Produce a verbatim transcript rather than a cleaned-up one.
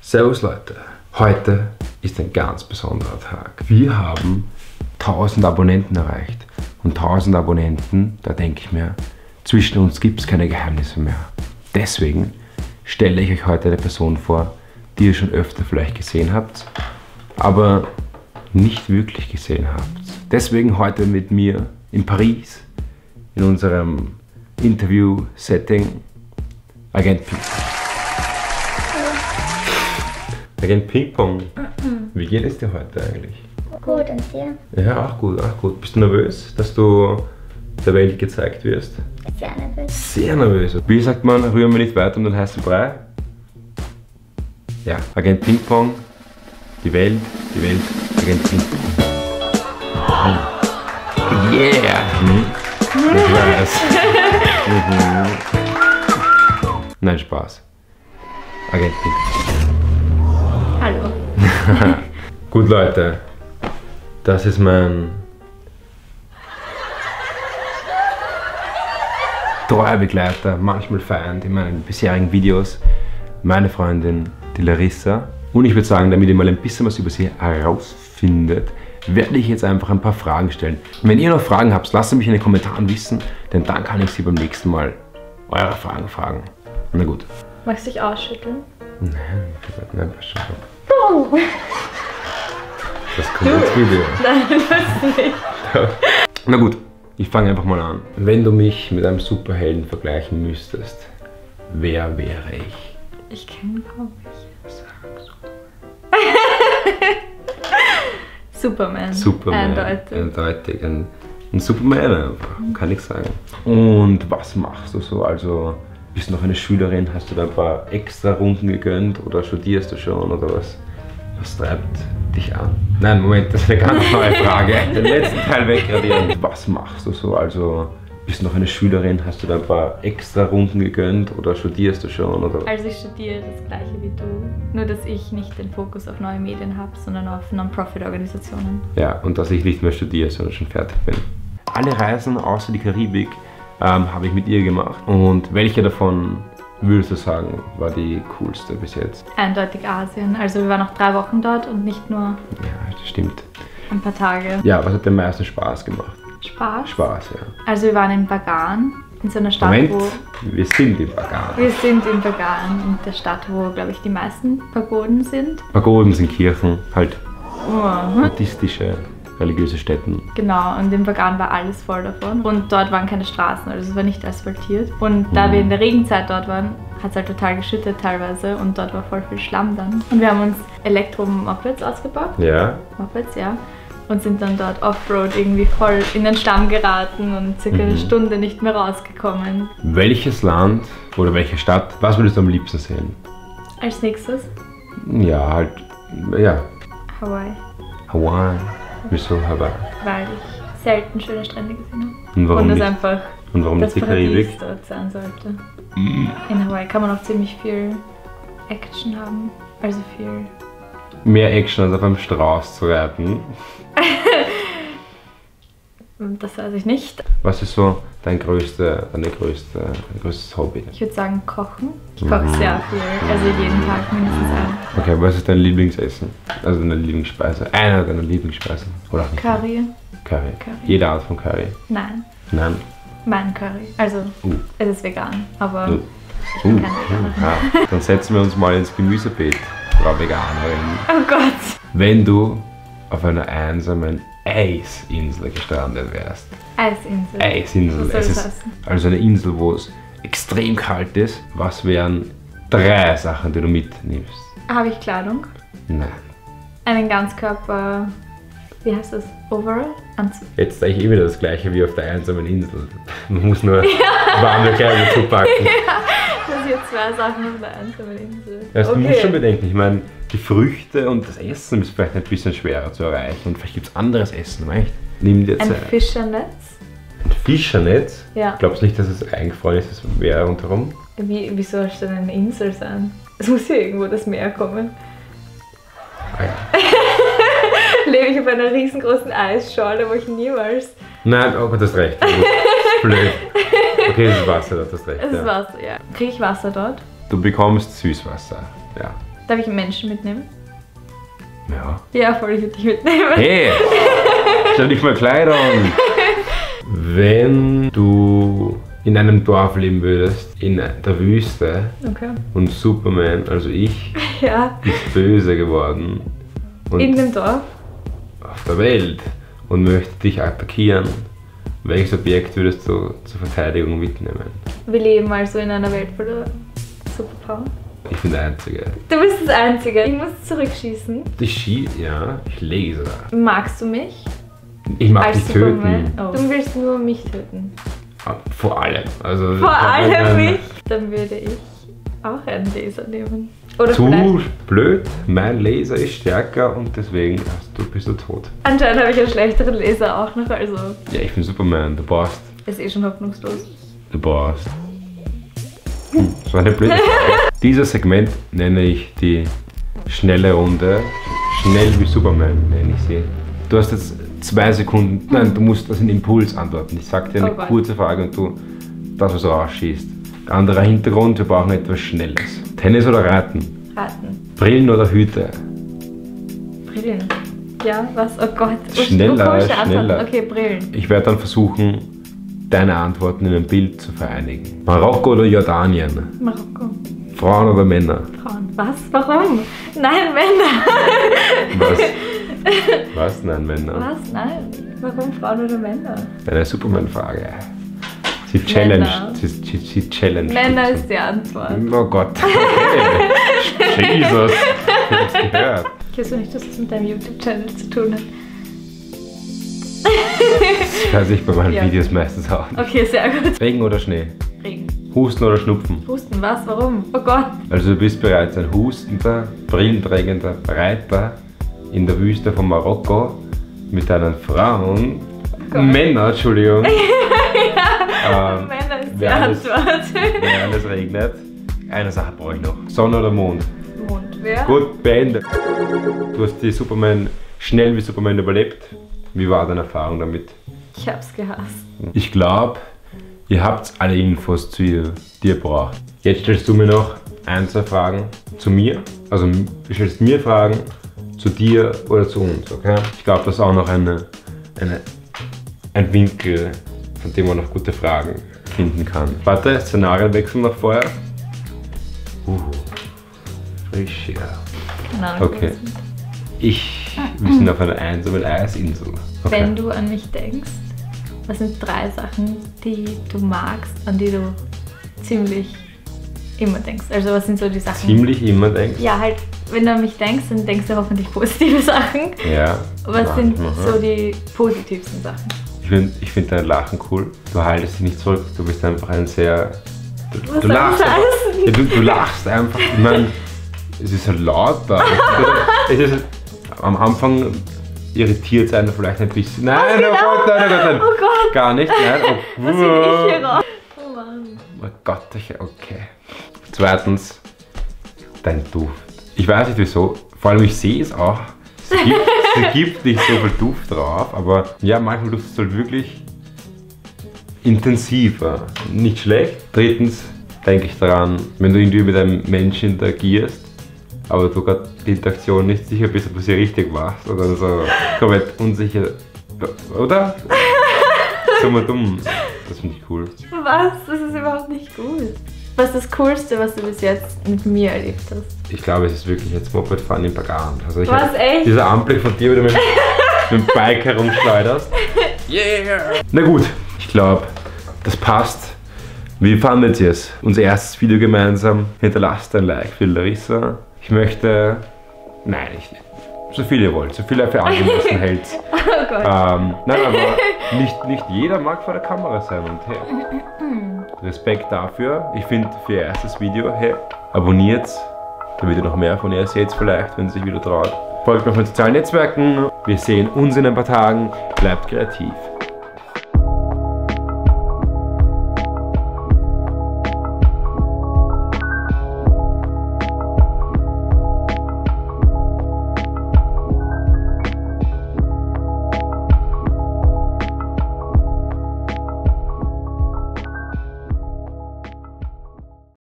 Servus Leute, heute ist ein ganz besonderer Tag. Wir haben tausend Abonnenten erreicht und tausend Abonnenten, da denke ich mir, zwischen uns gibt es keine Geheimnisse mehr. Deswegen stelle ich euch heute eine Person vor, die ihr schon öfter vielleicht gesehen habt, aber nicht wirklich gesehen habt. Deswegen heute mit mir in Paris, in unserem Interview-Setting, Agent Ping. Agent Ping-Pong, wie geht es dir heute eigentlich? Gut, und dir? Ja, auch gut, auch gut. Bist du nervös, dass du der Welt gezeigt wirst? Sehr nervös. Sehr nervös. Wie sagt man, rühren wir nicht weiter um den heißen Brei? Ja, Agent Ping-Pong, die Welt, die Welt, Agent Ping-Pong. Yeah! Hm? Ich weiß. Mhm. Nein, Spaß. Agent Ping-Pong. Hallo. Gut Leute, das ist mein treuer Begleiter, manchmal Feind in meinen bisherigen Videos, meine Freundin, die Larissa. Und ich würde sagen, damit ihr mal ein bisschen was über sie herausfindet, werde ich jetzt einfach ein paar Fragen stellen. Wenn ihr noch Fragen habt, lasst mich in den Kommentaren wissen, denn dann kann ich sie beim nächsten Mal eure Fragen fragen. Na gut. Magst du dich ausschütteln? Nein, nein, schon. Das kommt ins Video. Nein, das nicht. Na gut, ich fange einfach mal an. Wenn du mich mit einem Superhelden vergleichen müsstest, wer wäre ich? Ich kenne kaum welche. Superman. Superman. Eindeutig. Eindeutig. Ein, ein Superman einfach, kann ich sagen. Und was machst du so? Also, bist du noch eine Schülerin? Hast du da ein paar extra Runden gegönnt oder studierst du schon oder was? Was treibt dich an? Nein, Moment, das ist eine ganz neue Frage. Den letzten Teil wegradieren. Was machst du so? Also, bist du noch eine Schülerin? Hast du da ein paar extra Runden gegönnt oder studierst du schon oder? Also ich studiere das gleiche wie du, nur dass ich nicht den Fokus auf neue Medien habe, sondern auf Non-Profit-Organisationen. Ja, und dass ich nicht mehr studiere, sondern schon fertig bin. Alle Reisen außer die Karibik ähm, habe ich mit ihr gemacht. Und welche davon würdest du sagen, war die coolste bis jetzt? Eindeutig Asien. Also wir waren noch drei Wochen dort und nicht nur Ja, das stimmt. ein paar Tage. Ja, was hat dir am meisten Spaß gemacht? Spaß? Spaß, ja. Also wir waren in Bagan, in so einer Stadt, Moment, wo... wir sind in Bagan. Wir sind in Bagan, in der Stadt, wo, glaube ich, die meisten Pagoden sind. Pagoden sind Kirchen, halt Oh. buddhistische, religiöse Stätten. Genau, und in Bagan war alles voll davon. Und dort waren keine Straßen, also es war nicht asphaltiert. Und da Mhm. wir in der Regenzeit dort waren, hat es halt total geschüttet teilweise und dort war voll viel Schlamm dann. Und wir haben uns Elektro-Mopeds ausgebaut. Ja. Mopeds, ja. Und sind dann dort Offroad irgendwie voll in den Schlamm geraten und circa eine Mhm. Stunde nicht mehr rausgekommen. Welches Land oder welche Stadt, was würdest du am liebsten sehen? Als nächstes Ja, halt, ja, Hawaii, Hawaii. Wieso Hawaii? weil ich selten schöne Strände gesehen habe. Und warum und es nicht? einfach Und warum das nicht die Karibik? Paradies dort sein sollte. In Hawaii kann man auch ziemlich viel Action haben, also viel... Mehr Action als auf einem Strauß zu reiten. Das weiß ich nicht. Was ist so dein größte, deine größte, dein größtes Hobby? Ich würde sagen kochen. Ich koche sehr viel, also jeden Tag mindestens ein. Okay, was ist dein Lieblingsessen? Also deine Lieblingsspeise? Einer deiner Lieblingsspeisen? Oder auch nicht? Curry? Curry. Curry. Jede Art von Curry? Nein, Nein. mein Curry. Also Uh. es ist vegan, aber Uh. ich bin Uh. keine Veganerin. Ah, dann setzen wir uns mal ins Gemüsebeet, Frau Veganerin. Oh Gott! Wenn du auf einer einsamen Eisinsel gestrandet wärst. Eisinsel. Eisinsel. Was soll Es das ist heißen? also eine Insel, wo es extrem kalt ist. Was wären drei Sachen, die du mitnimmst? Habe ich Kleidung? Nein. Einen Ganzkörper... Wie heißt das? Overall? Anzug. Jetzt sage ich eh wieder das gleiche wie auf der einsamen Insel. Man muss nur warme Kleidung dazu packen. Das sind jetzt zwei Sachen auf der einsamen Insel. Also du musst schon bedenken, ich meine, die Früchte und das Essen ist vielleicht ein bisschen schwerer zu erreichen. Und vielleicht gibt es anderes Essen, echt? Nimm dir Ein Zeit. Fischernetz? Ein Fischernetz? Ja. Glaubst du nicht, dass es eingefroren ist, das Meer rundherum? Wie, wie soll es denn eine Insel sein? Es muss ja irgendwo das Meer kommen. Ah, ja. Lebe ich auf einer riesengroßen Eisschorle, wo ich niemals... Nein, oh Gott, du hast recht. Das ist blöd. Okay, es ist Wasser, du hast recht. Es ist Ja. Wasser, ja. Kriege ich Wasser dort? Du bekommst Süßwasser, ja. Darf ich einen Menschen mitnehmen? Ja. Ja, voll, ich würde dich mitnehmen. Hey! Stell dich mal Kleidung! Wenn du in einem Dorf leben würdest, in der Wüste, Okay. und Superman, also ich, Ja. ist böse geworden und In dem Dorf? auf der Welt und möchte dich attackieren, welches Objekt würdest du zur Verteidigung mitnehmen? Wir leben also in einer Welt voller Superpower. Ich bin der Einzige. Du bist das Einzige. Ich muss zurückschießen. Ich schieße, ja, ich laser. Magst du mich? Ich mag Als dich töten. Superman? Oh. Du willst nur mich töten. Vor allem. Also, Vor allem dann- mich? Dann würde ich auch einen Laser nehmen. Oder Zu vielleicht. blöd, mein Laser ist stärker und deswegen hast du, bist du tot. Anscheinend habe ich einen schlechteren Laser auch noch, also Ja, ich bin Superman, du brauchst. ist eh schon hoffnungslos. Du brauchst. Hm, das war eine blöde Frage. Dieses Segment nenne ich die schnelle Runde. Schnell wie Superman nenne ich sie. Du hast jetzt zwei Sekunden. Nein, du musst das in Impuls antworten. Ich sag dir eine Oh Gott. kurze Frage und du das, was rausschießt. Anderer Hintergrund, wir brauchen etwas Schnelles. Tennis oder Reiten? Raten. Brillen oder Hüte? Brillen. Ja, was? Oh Gott. Oh, Schneller, komische Antworten. schneller. Okay, Brillen. Ich werde dann versuchen, deine Antworten in ein Bild zu vereinigen. Marokko oder Jordanien? Marokko. Frauen oder Männer? Frauen. Was? Warum? Nein, Männer. Was? Was? Nein, Männer. Was? Nein. Warum Frauen oder Männer? Eine Superman-Frage. Sie challenge. Männer. Sie, sie, sie challenge. Männer ist die Antwort. Oh Gott. Okay. Jesus. Ich hab's gehört. Ich weiß nicht, dass das mit deinem YouTube-Channel zu tun hat. Das hört sich bei meinen Ja. Videos meistens aus. Okay, sehr gut. Regen oder Schnee? Regen. Husten oder Schnupfen? Husten, was? Warum? Oh Gott. Also du bist bereits ein hustender, brillenträgender Reiter in der Wüste von Marokko mit deinen Frauen, Gott. Männer, Entschuldigung. ähm, Männer ist die wer alles- Antwort. wenn alles regnet. Eine Sache brauche ich noch. Sonne oder Mond? Mond. Wer? Gut, beendet. Du hast die Superman schnell wie Superman überlebt. Wie war deine Erfahrung damit? Ich hab's gehasst. Ich glaube, ihr habt alle Infos, zu ihr, die ihr braucht. Jetzt stellst du mir noch ein, zwei Fragen zu mir. Also du stellst mir Fragen zu dir oder zu uns, okay? Ich glaube, das ist auch noch eine, eine, ein Winkel, von dem man noch gute Fragen finden kann. Warte, Szenarienwechsel noch vorher. Uh, frisch, ja. Keine Ahnung. Okay. Ich, wir sind auf einer einsamen Eisinsel. Okay. Wenn du an mich denkst, was sind drei Sachen, die du magst, an die du ziemlich immer denkst? Also was sind so die Sachen? Ziemlich immer denkst. Ja, halt, wenn du an mich denkst, dann denkst du hoffentlich positive Sachen. Ja. Was sind Manchmal. so die positivsten Sachen? Ich finde ich find dein Lachen cool. Du haltest dich nicht zurück. Du bist einfach ein sehr. Du, Was du soll lachst das einfach. heißen? Ja, du, du lachst einfach. Ich meine, es ist halt laut da. Es ist, am Anfang irritiert es einen vielleicht ein bisschen. Nein, oh, genau? Gott, nein, nein, nein. Oh Gott. Gar nicht. Nein. Oh, Was will ich hier raus? Oh Mann. Oh Gott, ich, okay. Zweitens, dein Duft. Ich weiß nicht wieso, vor allem ich sehe es auch. Es gibt, es gibt nicht so viel Duft drauf, aber ja, manchmal duftet es halt wirklich intensiver. Nicht schlecht. Drittens denke ich daran, wenn du irgendwie mit einem Menschen interagierst, aber du gerade die Interaktion nicht sicher bist, ob du sie richtig machst oder so komplett unsicher. Oder? So mal dumm. Das finde ich cool. Was? Das ist überhaupt nicht gut. Was ist das Coolste, was du bis jetzt mit mir erlebt hast? Ich glaube, es ist wirklich jetzt Mopedfahren im Bagant. Also ich Was, hab echt? Dieser Anblick von dir, wie du mit, mit dem Bike herumschleuderst. Yeah! Na gut, ich glaube, das passt. Wie fandet ihr es? Unser erstes Video gemeinsam. Hinterlasst ein Like für Larissa. Ich möchte... Nein, ich, so viel ihr wollt. So viel ihr für angemessen hält. Oh Gott. Ähm, nein, aber nicht, nicht jeder mag vor der Kamera sein. Und hey, Respekt dafür. Ich finde, für ihr erstes Video, hey, abonniert, damit ihr noch mehr von ihr seht vielleicht, wenn sie sich wieder traut. Folgt mir auf den sozialen Netzwerken. Wir sehen uns in ein paar Tagen. Bleibt kreativ.